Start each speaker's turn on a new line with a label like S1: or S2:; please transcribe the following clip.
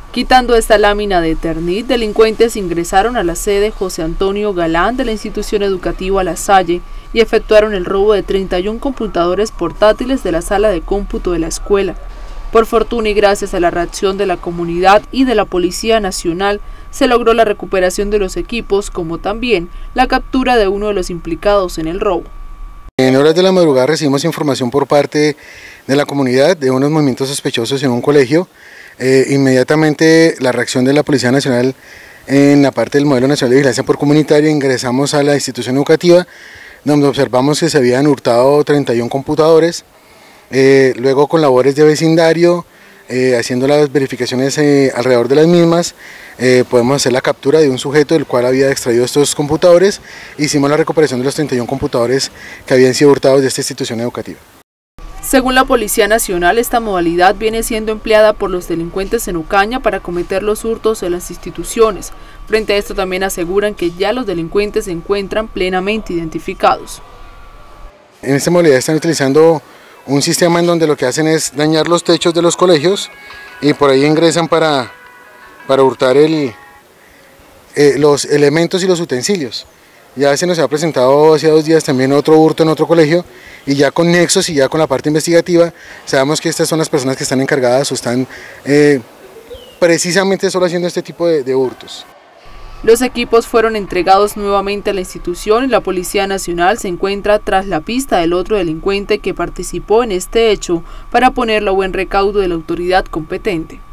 S1: Quitando esta lámina de Eternit, delincuentes ingresaron a la sede José Antonio Galán de la institución educativa La Salle y efectuaron el robo de 31 computadores portátiles de la sala de cómputo de la escuela. Por fortuna y gracias a la reacción de la comunidad y de la Policía Nacional, se logró la recuperación de los equipos, como también la captura de uno de los implicados en el robo.
S2: En horas de la madrugada recibimos información por parte de la comunidad de unos movimientos sospechosos en un colegio. Inmediatamente la reacción de la Policía Nacional en la parte del modelo nacional de vigilancia por comunitaria, ingresamos a la institución educativa donde observamos que se habían hurtado 31 computadores. Luego con labores de vecindario, haciendo las verificaciones alrededor de las mismas, podemos hacer la captura de un sujeto del cual había extraído estos computadores. Hicimos la recuperación de los 31 computadores que habían sido hurtados de esta institución educativa.
S1: Según la Policía Nacional, esta modalidad viene siendo empleada por los delincuentes en Ocaña para cometer los hurtos en las instituciones. Frente a esto también aseguran que ya los delincuentes se encuentran plenamente identificados.
S2: En esta modalidad están utilizando un sistema en donde lo que hacen es dañar los techos de los colegios y por ahí ingresan para hurtar los elementos y los utensilios. Ya se nos ha presentado hace 2 días también otro hurto en otro colegio y ya con nexos y ya con la parte investigativa sabemos que estas son las personas que están encargadas o están precisamente solo haciendo este tipo de hurtos.
S1: Los equipos fueron entregados nuevamente a la institución y la Policía Nacional se encuentra tras la pista del otro delincuente que participó en este hecho para ponerlo a buen recaudo de la autoridad competente.